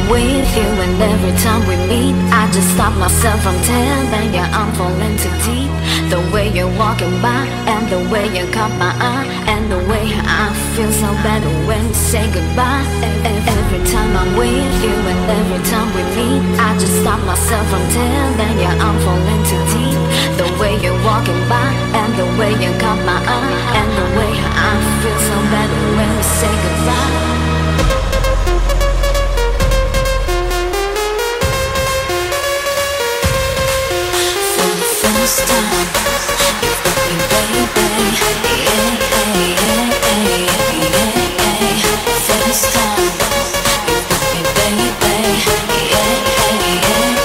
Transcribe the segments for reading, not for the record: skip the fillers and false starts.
I'm with you, and every time we meet I just stop myself from telling you I'm falling too deep. The way you're walking by, and the way you caught my eye, and the way I feel so better when you say goodbye. Every time I'm with you, and every time we meet I just stop myself from telling you I'm falling too deep. The way you're walking by, and the way you caught my eye, and the way I feel so better when we say goodbye. First time you got me, baby. Yeah, yeah, yeah, yeah, yeah. First time you got me, baby. Yeah, yeah, yeah,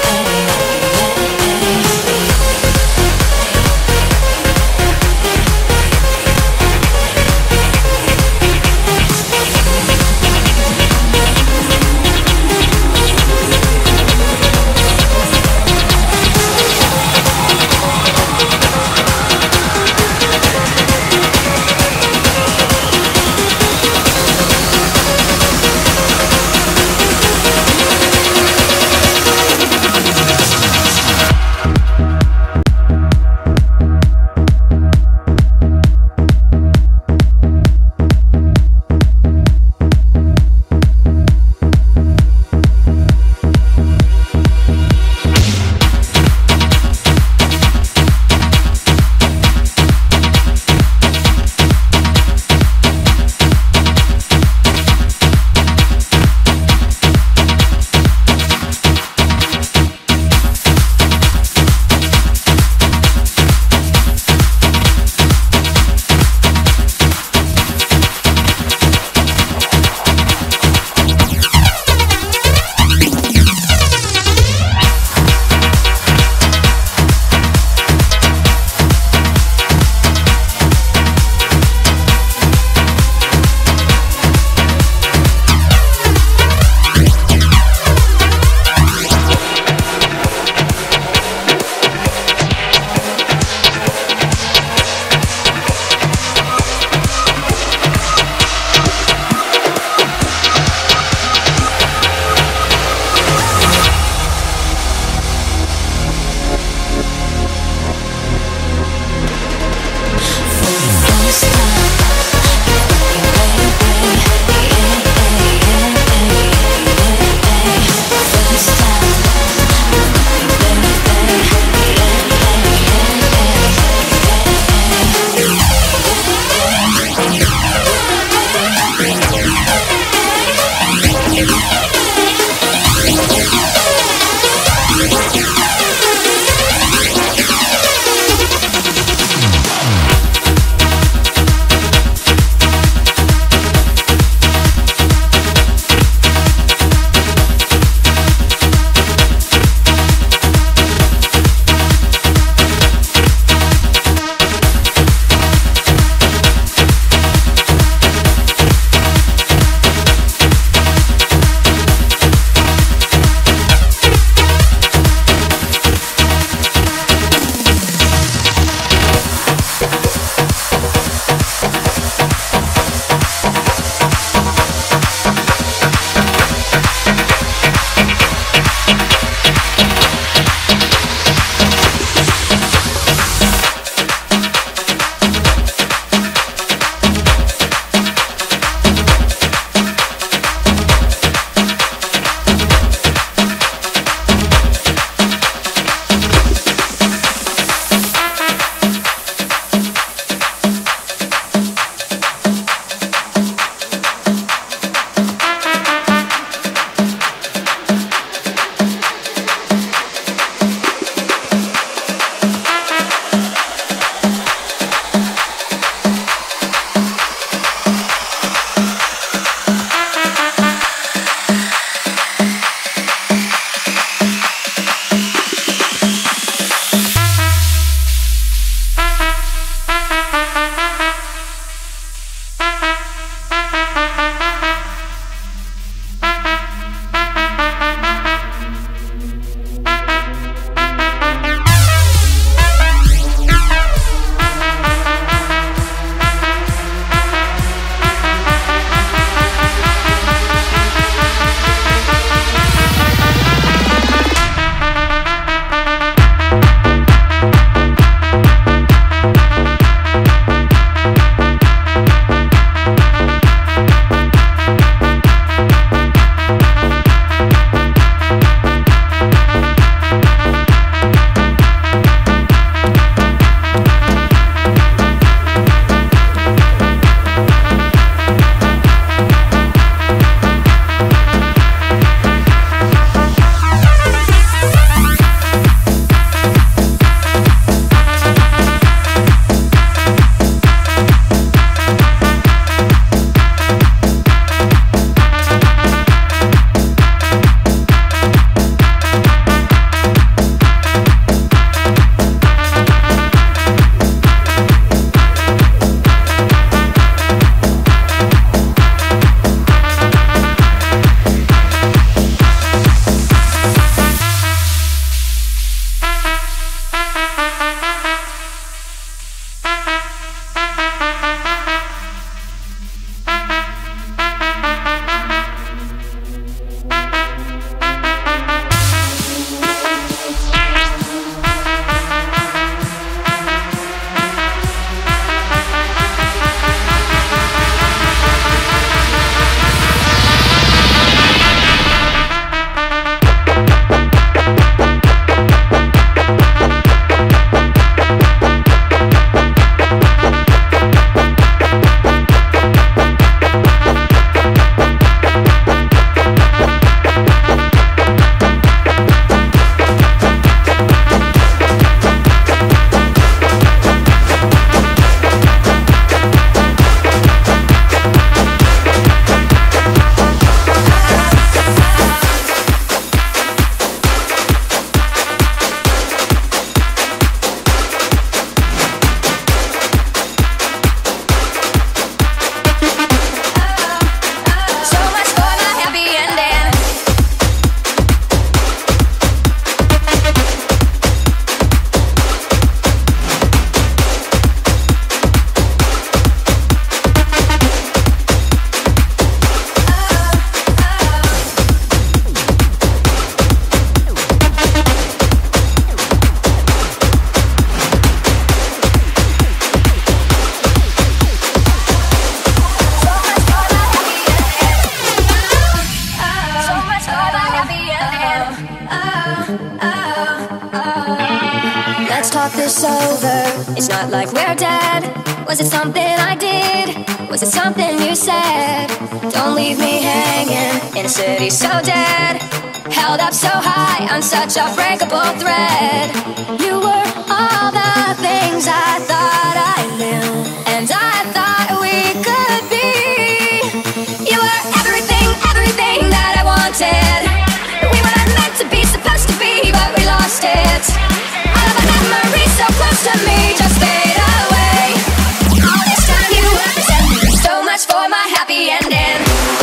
it's over. It's not like we're dead. Was it something I did? Was it something you said? Don't leave me hanging in a city so dead, held up so high on such a breakable thread. You were all the things I thought I knew, and I thought we could be. You were everything, everything that I wanted. We were meant to be, supposed to be, but we lost it. All of our memories so close to me just fade away. All this time you were pretending, so much for my happy ending.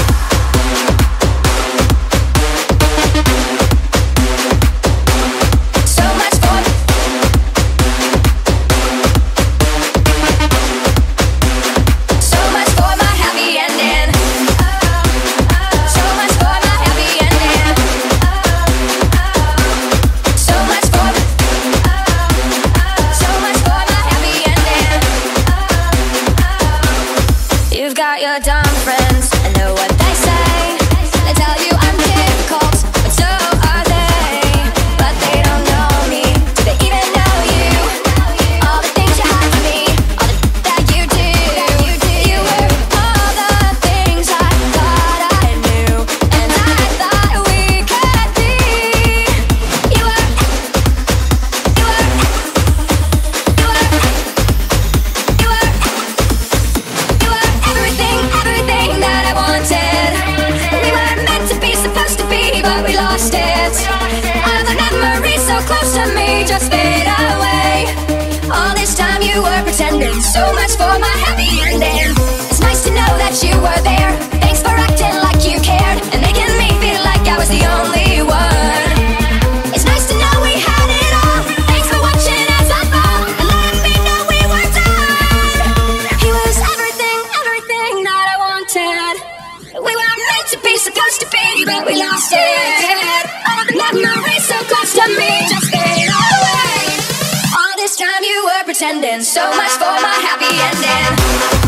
Your dumb friends, I know what they say. They tell you I'm difficult, but so are they. But they don't know me, do they even know you? All the things you hide from me, all the that you do. You were all the things I thought I knew, and I thought we could be. You were everything, everything that I wanted. We were meant to be, supposed to be, but we lost it. All the memories so close to me just fade away. All this time you were pretending, so much for my happy ending. It's nice to know that you were there. Thanks for acting like you cared and making me feel like I was the only one. It's nice to know we had it all. Thanks for watching as I fall and letting me know we were done. He was everything, everything that I wanted. We were meant to be, supposed to be, but we lost it. All the memories so close to me just fade away. All this time you were pretending, so much for my happy ending.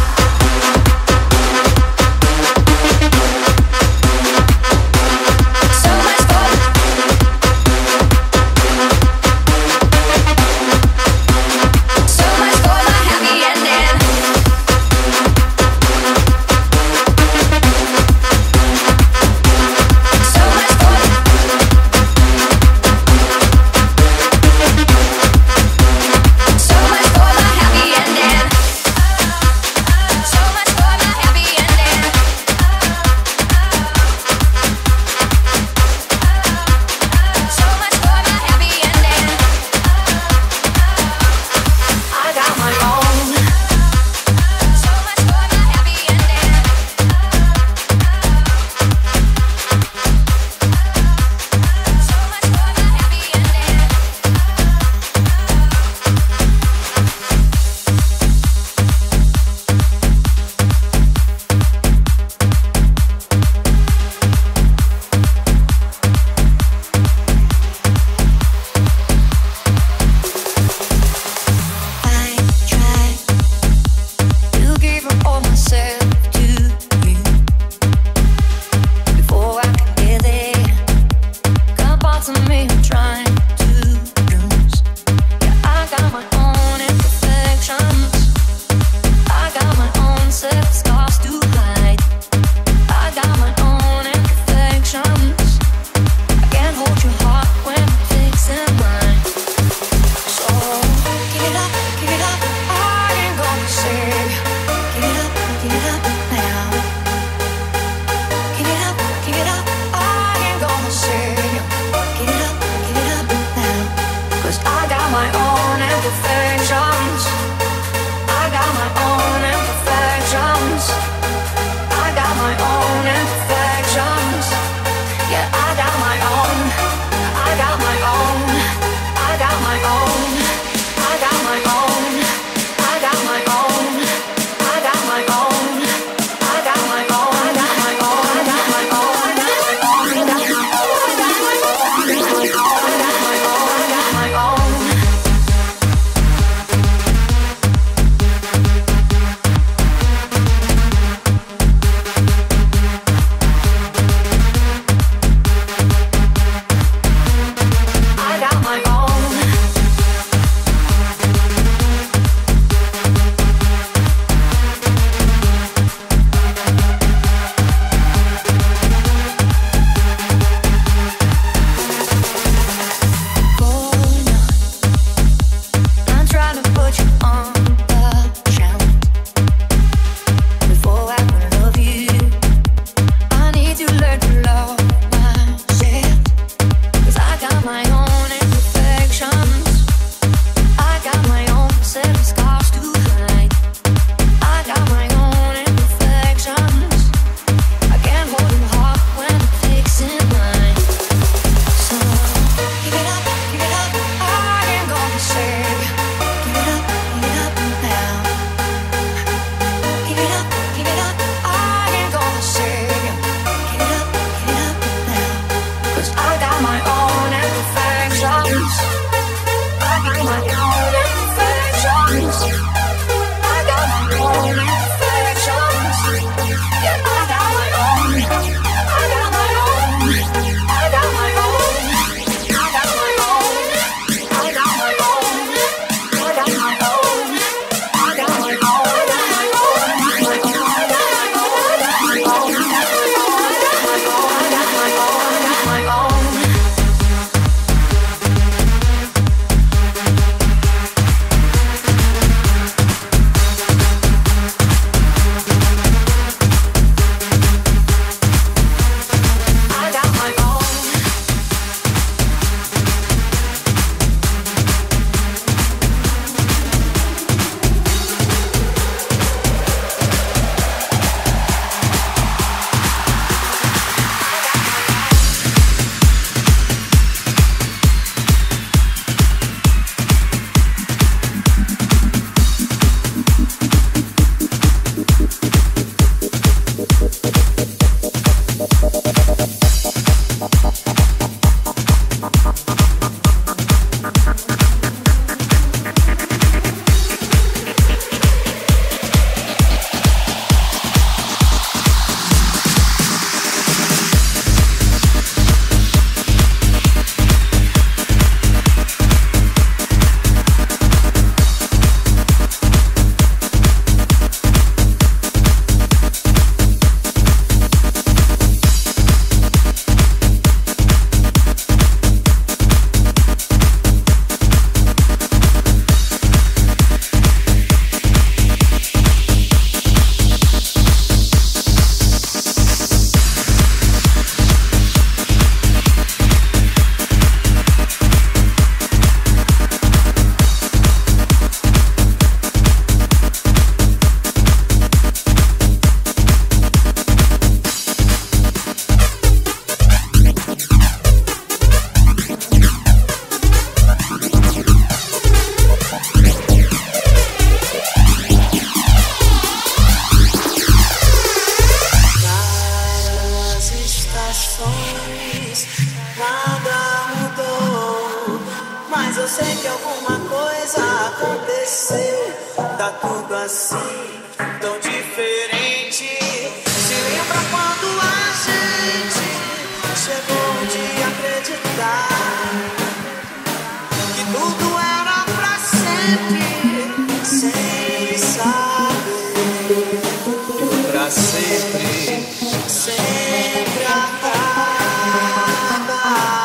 tá tudo assim, tão diferente. Se lembra quando a gente chegou de acreditar que tudo era pra sempre, sem saber, pra sempre, sempre acaba,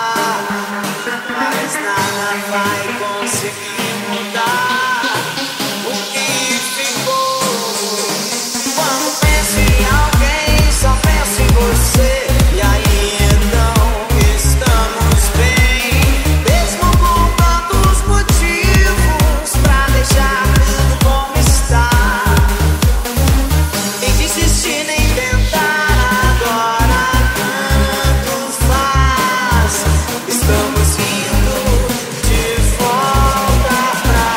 mas nada vai conseguir mudar o que ficou. Quando penso em alguém, só penso em você. E aí então estamos bem, mesmo com tantos motivos pra deixar tudo como está. Nem desistir, nem tentar, agora tanto faz. Estamos indo de volta pra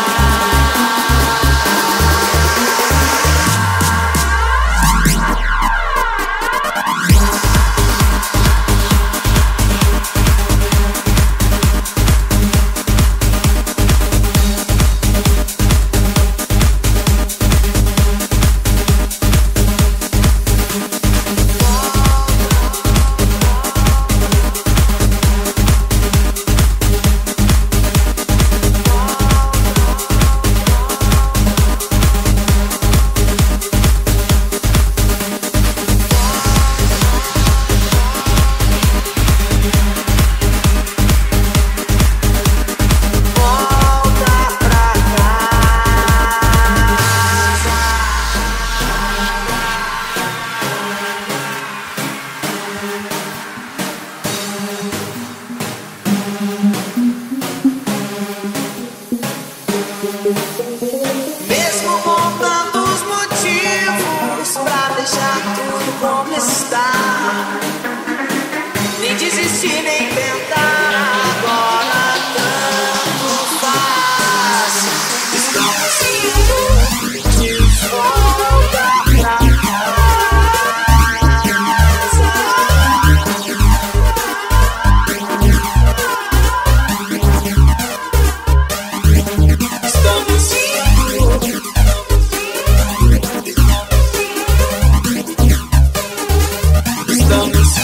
mesmo com tantos motivos pra deixar tudo como está. Nem desistir, nem tentar, agora tanto faz. Estamos indo de volta pra estamos indo. Estamos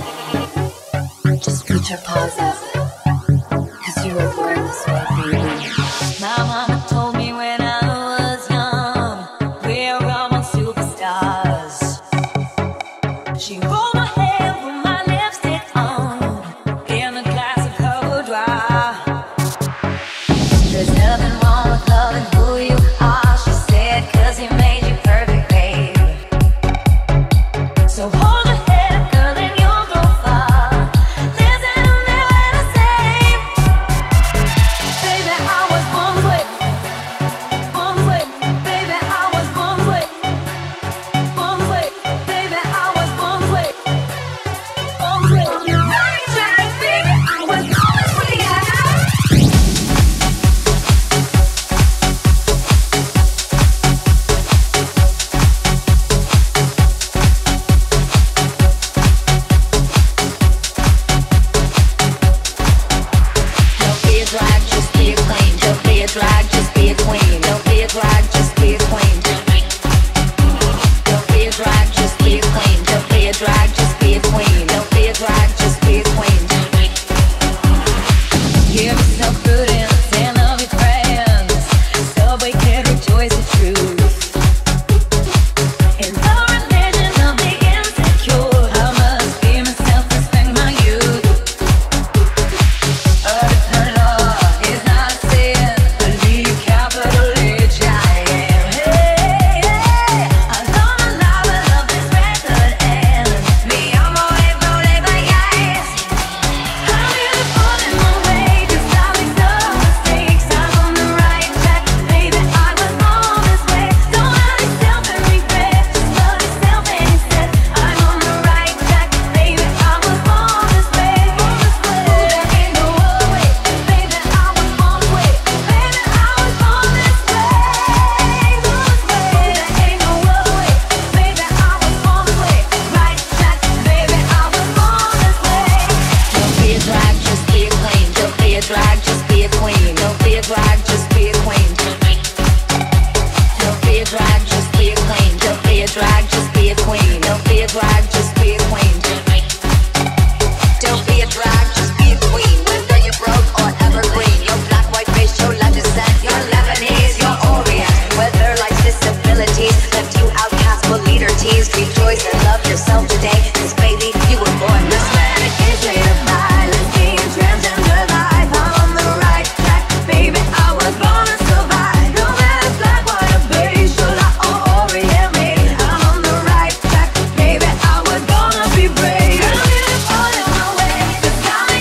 Just put your paws up, 'cause you were born this way, baby. drag, just be a queen. Don't be a drag, just be a queen. Don't be a drag, just be a queen. Don't be a drag, just be a queen. Don't be a drag, just be a queen. Give yourself prudence and love your friends, so we can rejoice the truth. In the religion of the insecure, I must be myself, respect my youth. Earth law is not a sin, believe capital H I am. Hey, hey, I love my life, I love this record, and me, I'm always rolling my eyes. I'm really falling my way, just I make some mistakes. I'm on the right track, baby, I was born this way. Don't have yourself and regret, just love yourself and instead. I'm on the right track, baby, I was born this way. There ain't no other way, baby, I was born this way. Baby, I was born this way. There ain't no other way, baby, I was born this way. Right track, baby, I was born this way. Don't be a drag, just be a queen. Don't be a drag, just be a queen. Don't be a drag, just be a queen. Don't be a drag, just be a queen. Don't be a drag, just be a queen. Don't be a drag, just be a queen. Don't be a drag, just be a queen. Whether you're broke or evergreen, your black, white race, your Latin descent, your Lebanese, your Orient. Whether life's disabilities left you outcast but leader teased, rejoice and love yourself today, 'cause baby, you were born this way. Let's be a transgender life. I'm on the right track, baby, I was born to survive. No matter black, white, or beige, Shula or Orient made. I'm on the right track, baby, I was born to be brave. I'm really falling my way, 'cause I'm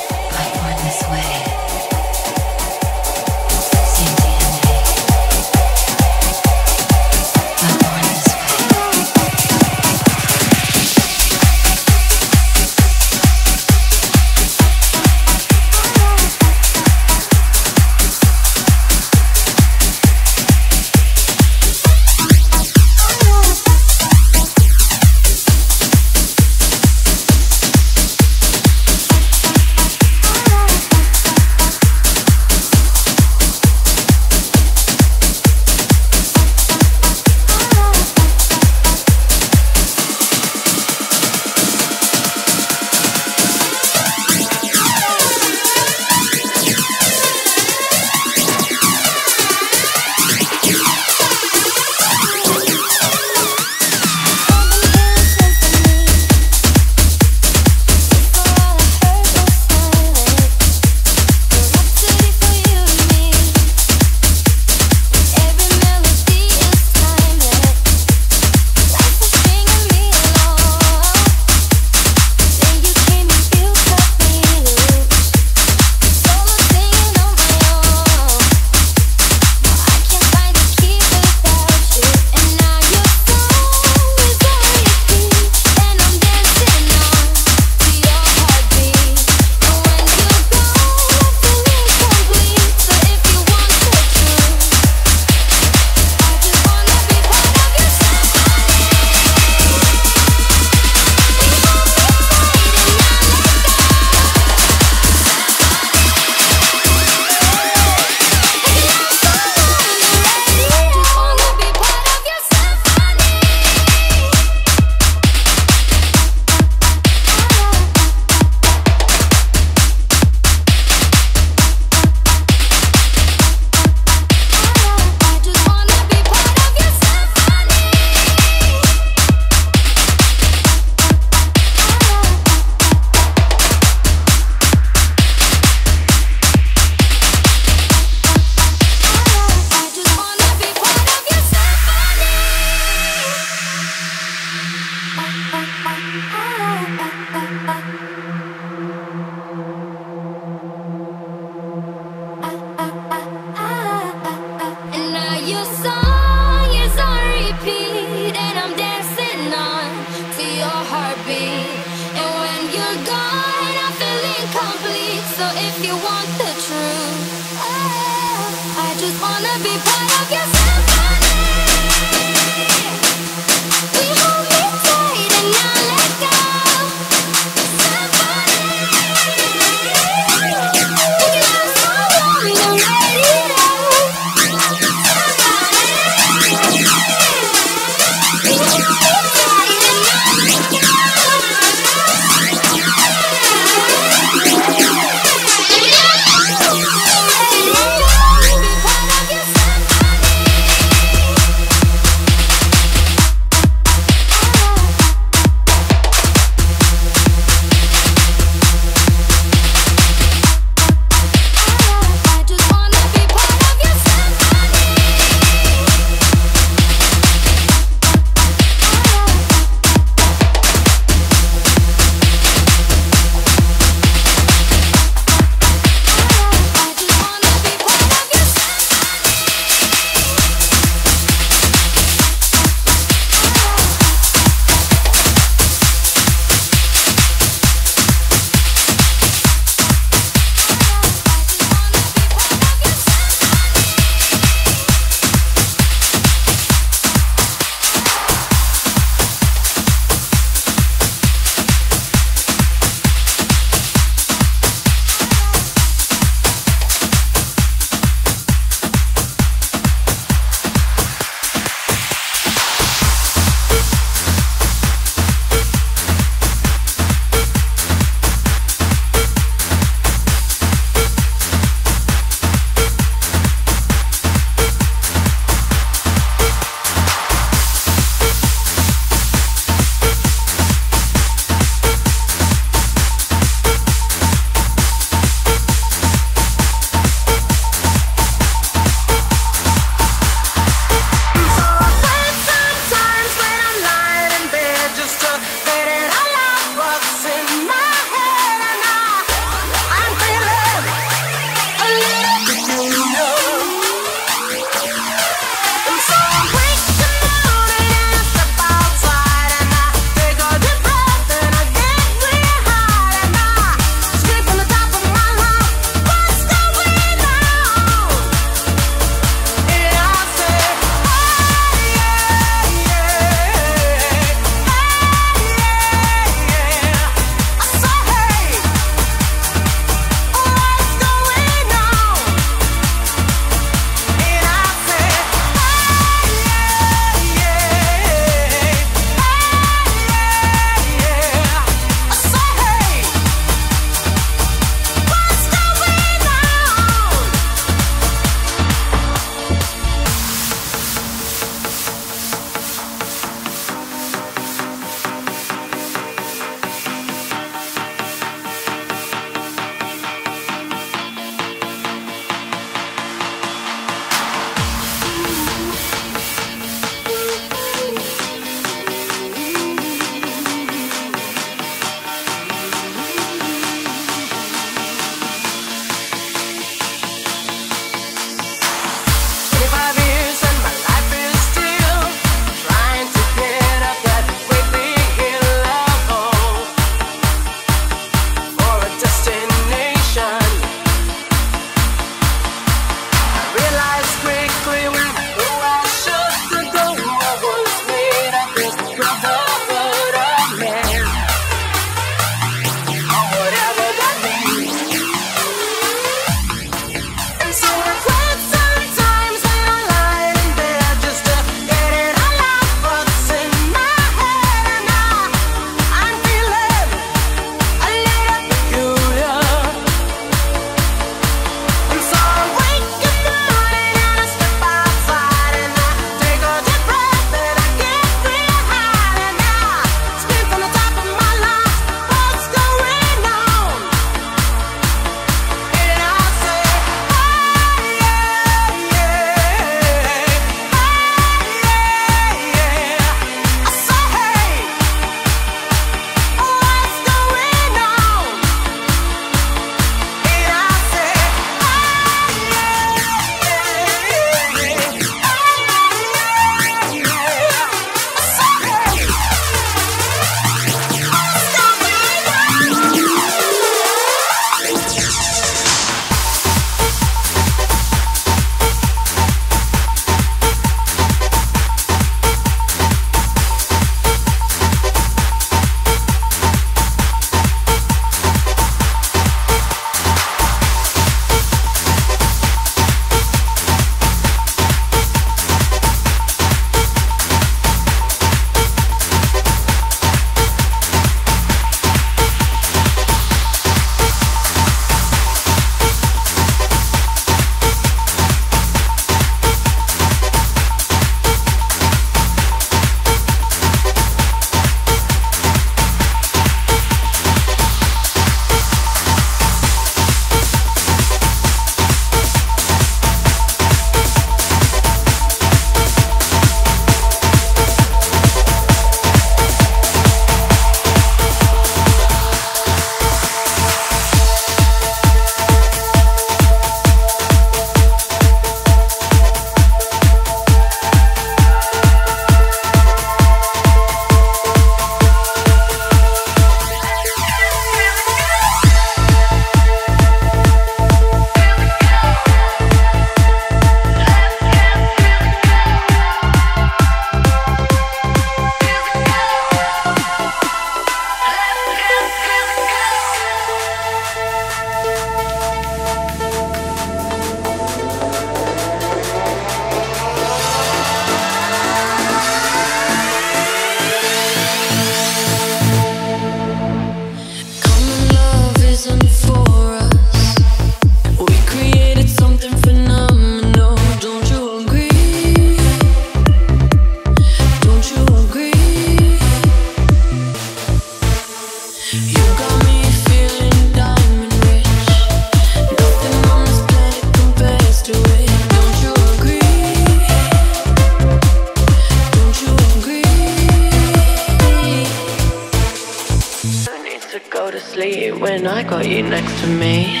sleep when I got you next to me.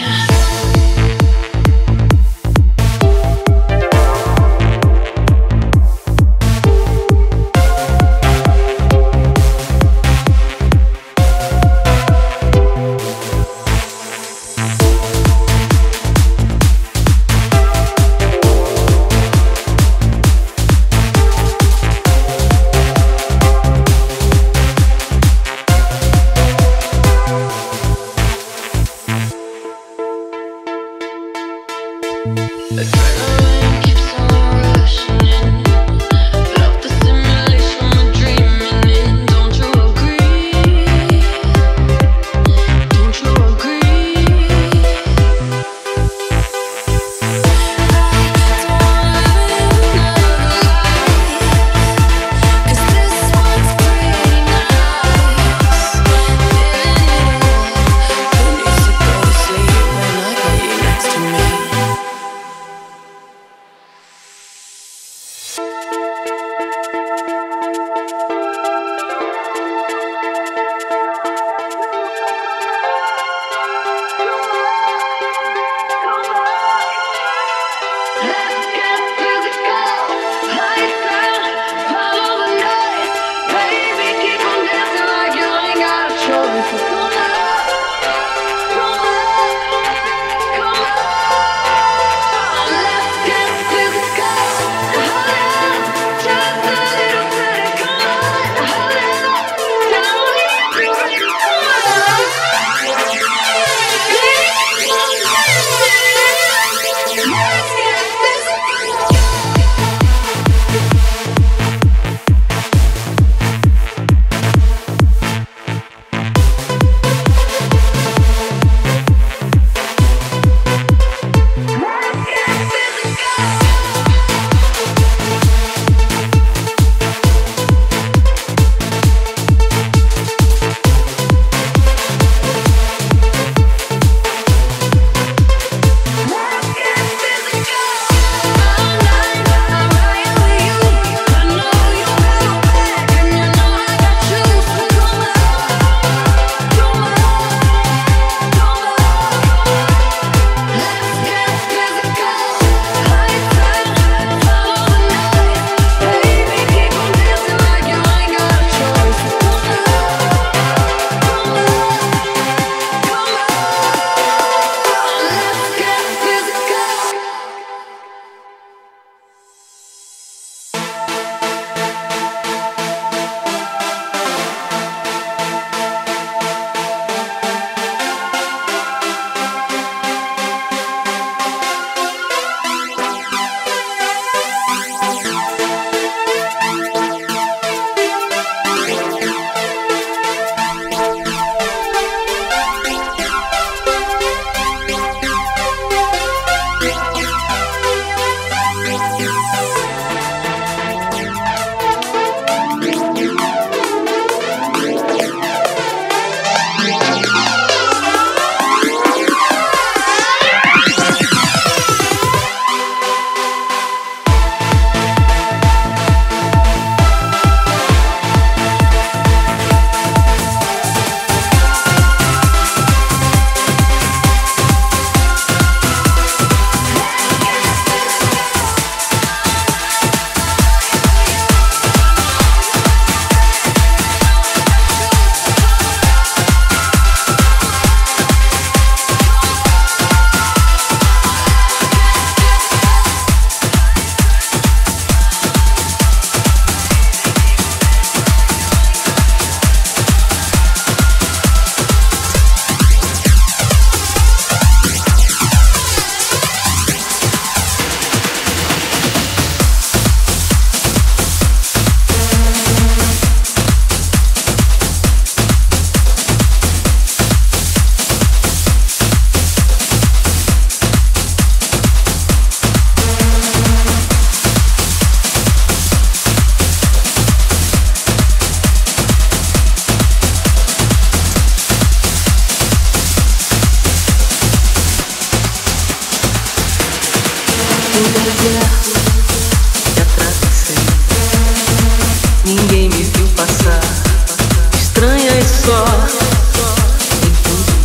Ninguém me viu passar, estranha e só, em tudo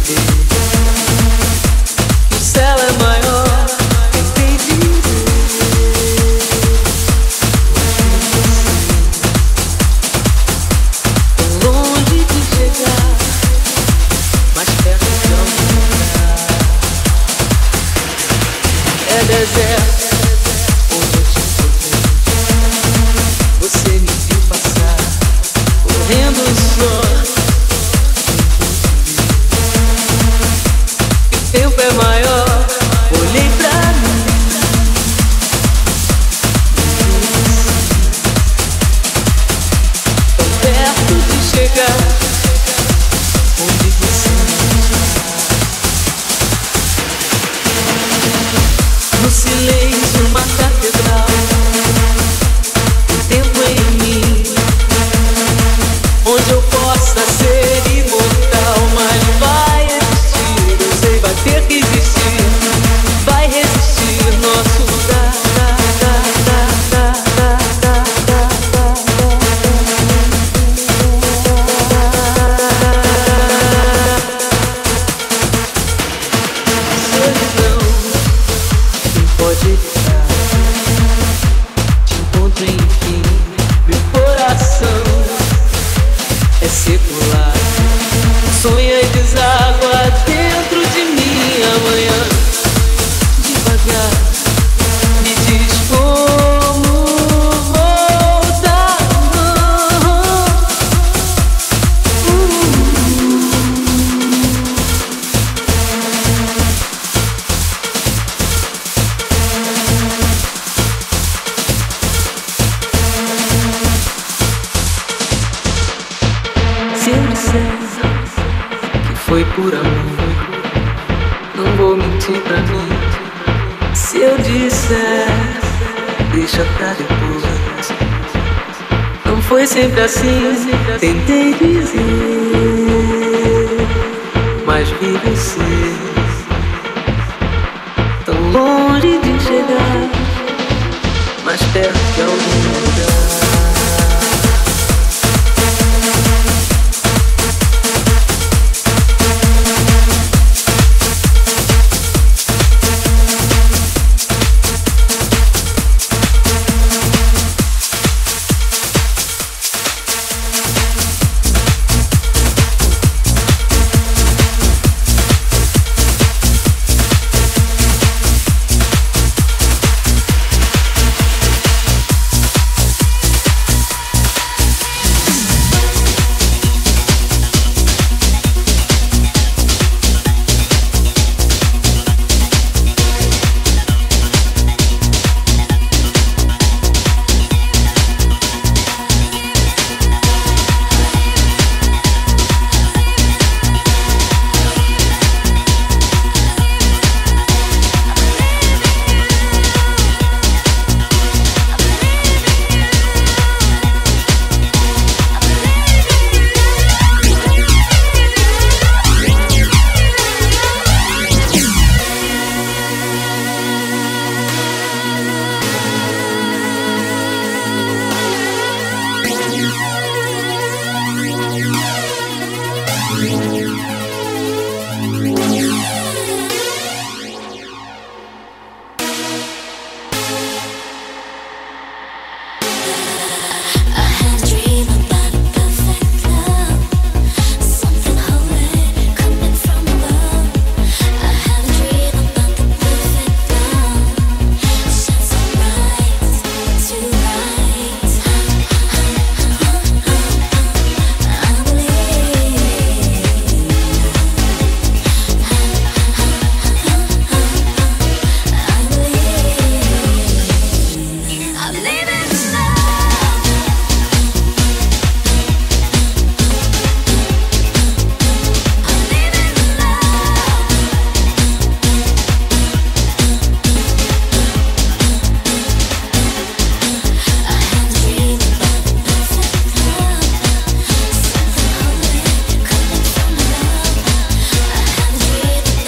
deserto onde eu te encontrei. Você me viu passar, correndo só. O tempo é maior, olhei pra mim. Tão perto de chegar onde você está. No silêncio, uma catedral. O tempo em mim, onde eu possa ser imortal. Mas vai existir, eu sei, vai ter que existir. Vai resistir nosso lugar. Solidão, quem pode evitar? Te encontro enfim, meu coração é secular. Sonha e deságua dentro de mim amanhã. Devagar, me diz como voltar. Se eu disser que foi por amor, não vou mentir pra mim. Se eu disser, deixa pra depois. Não foi sempre assim, tentei dizer, mas vi você tão longe de chegar, mais perto de algum lugar.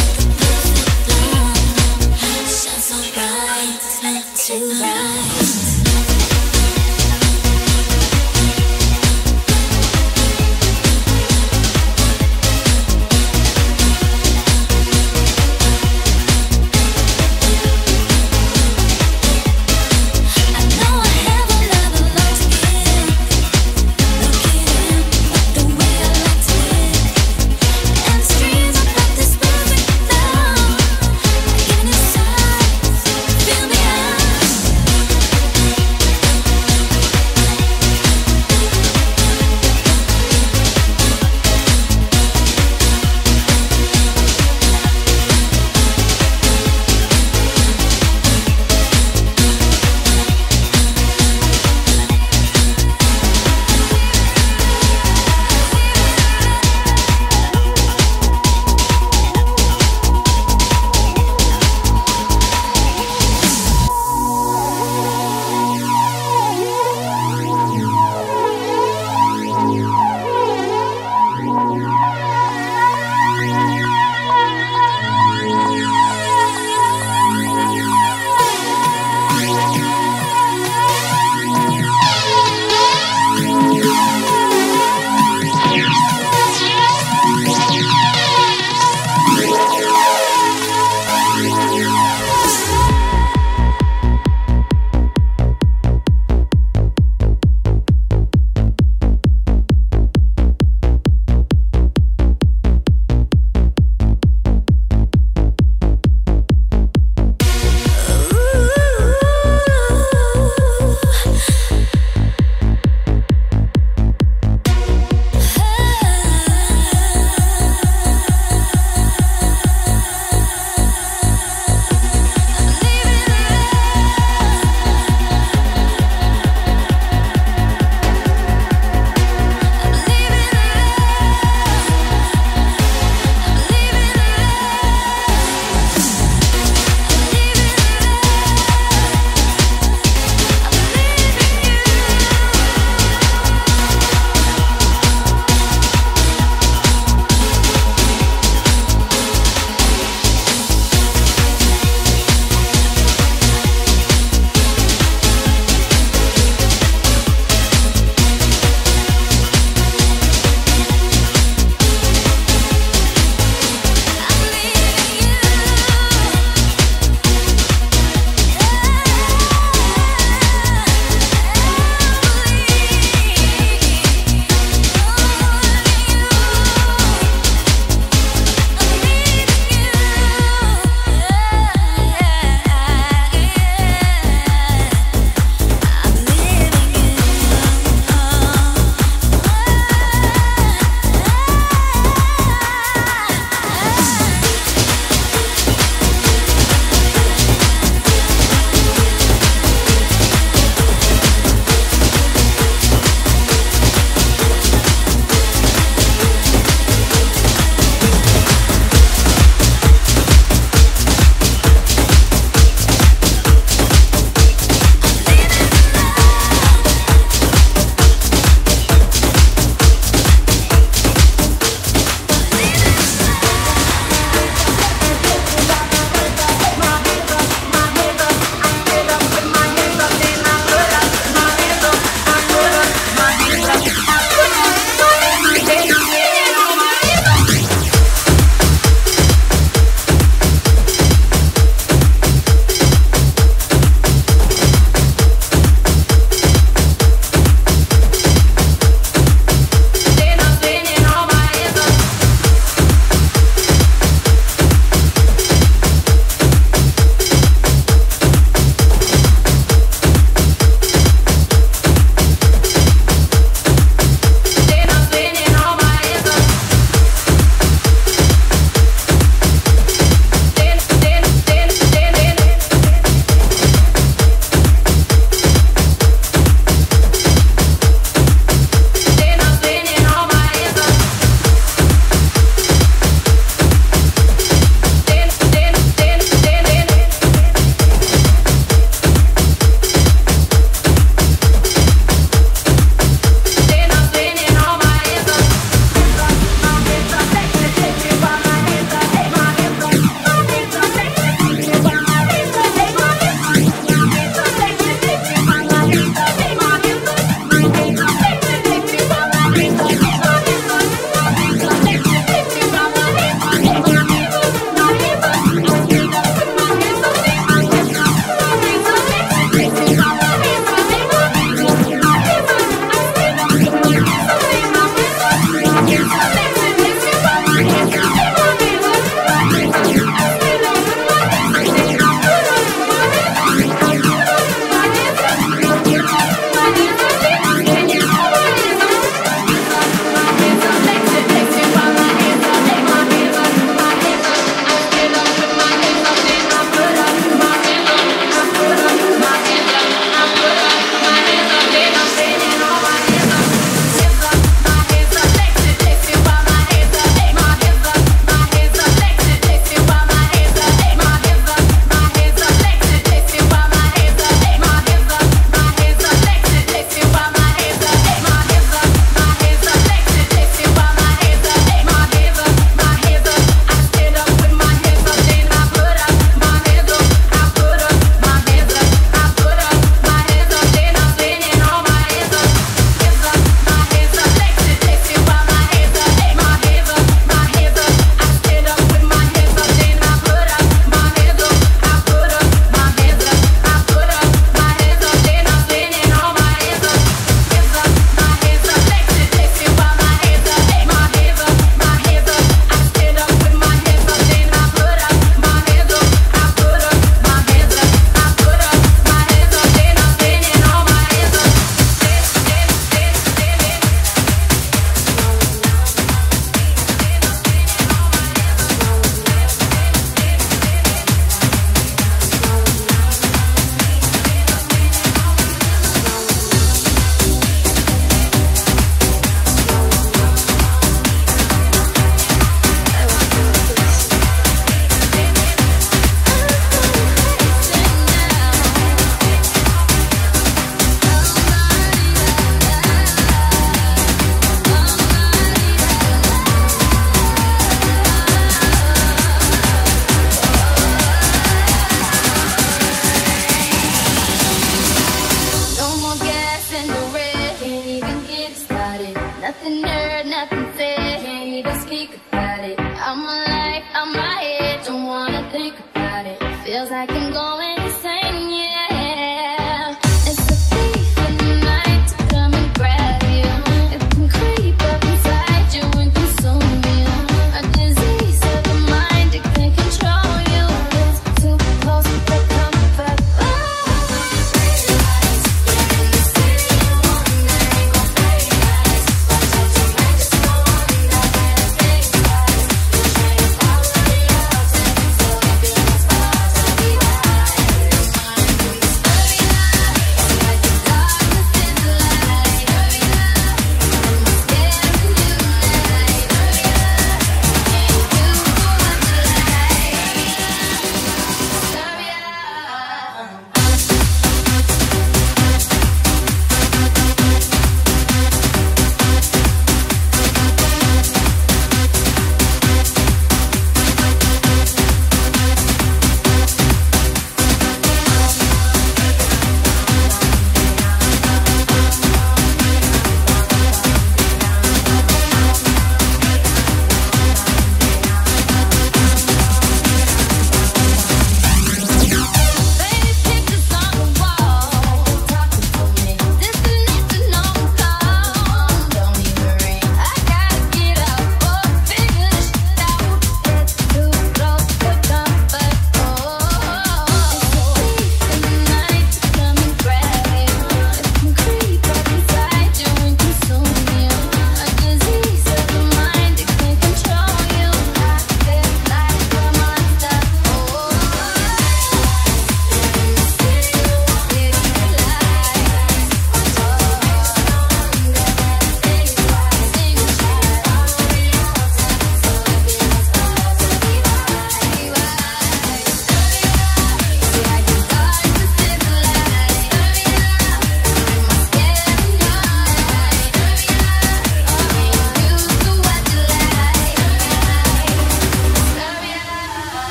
Too bright.